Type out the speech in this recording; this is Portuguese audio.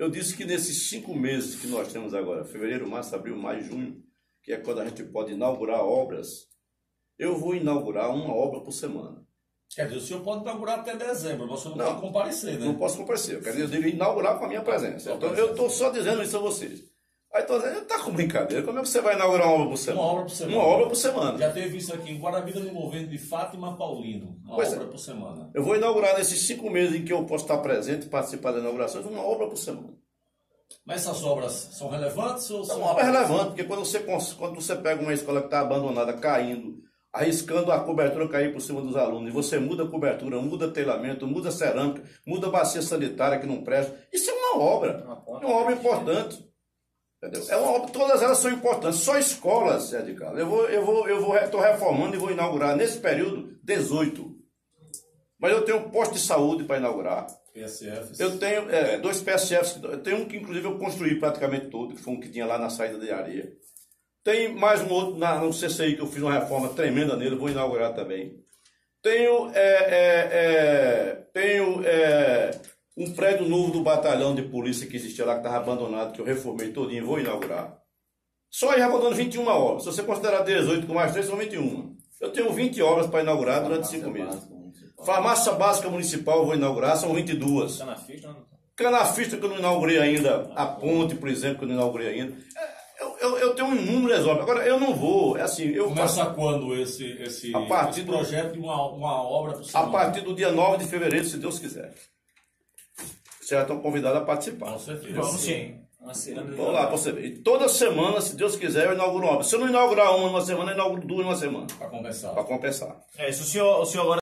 Eu disse que nesses 5 meses que nós temos agora, fevereiro, março, abril, maio, junho, que é quando a gente pode inaugurar obras, eu vou inaugurar uma obra por semana. Quer dizer, o senhor pode inaugurar até dezembro, você não pode comparecer, né? Não posso comparecer, eu digo inaugurar com a minha presença. Então, eu estou só dizendo isso a vocês. Aí estou dizendo, está com brincadeira, como é que você vai inaugurar uma obra por semana? Uma obra por semana. Uma obra por semana. Já teve isso aqui em Guarabira, no governo de Fátima Paulino, uma obra por semana. Eu vou inaugurar nesses 5 meses em que eu posso estar presente e participar da inauguração, uma obra por semana. Mas essas obras são relevantes ou são... É uma obra relevante, porque quando você pega uma escola que está abandonada, caindo, arriscando a cobertura cair por cima dos alunos, e você muda a cobertura, muda telhamento, muda cerâmica, muda bacia sanitária que não presta, isso é uma obra. É uma obra importante. Entendeu? É uma obra, todas elas são importantes. Só escolas, Zé de Carlos. Estou reformando e vou inaugurar nesse período 18. Mas eu tenho um posto de saúde para inaugurar. PSFs. Eu tenho 2 PSFs. Eu tenho um que inclusive eu construí praticamente todo, que foi um que tinha lá na saída de areia. Tem mais um outro no CCI que eu fiz uma reforma tremenda nele, vou inaugurar também. Tenho um prédio novo do batalhão de polícia que existia lá, que estava abandonado, que eu reformei todinho, vou inaugurar. Só aí já vou dando 21 obras. Se você considerar 18 com mais 3, são 21. Eu tenho 20 obras para inaugurar durante 5 meses. Farmácia Básica Municipal eu vou inaugurar, são 22. Canafista que eu não inaugurei ainda. A ponte, por exemplo, que eu não inaugurei ainda. Eu tenho um número de obras. Agora, eu não vou, Começa quando esse projeto de uma obra por semana? A partir do dia 9 de fevereiro, se Deus quiser. Vocês já estão convidados a participar. Com certeza. Vamos sim. Vamos lá para você ver. E toda semana, se Deus quiser, eu inauguro uma obra. Se eu não inaugurar uma semana, eu inauguro 2 numa semana. Para compensar. Para compensar. É, se o senhor agora